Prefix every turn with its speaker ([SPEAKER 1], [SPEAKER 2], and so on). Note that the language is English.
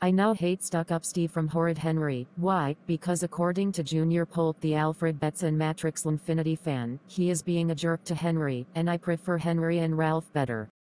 [SPEAKER 1] I now hate stuck-up Steve from Horrid Henry. Why? Because according to Junior Polt, the Alfred Betson Matrix Infinity fan, he is being a jerk to Henry, and I prefer Henry and Ralph better.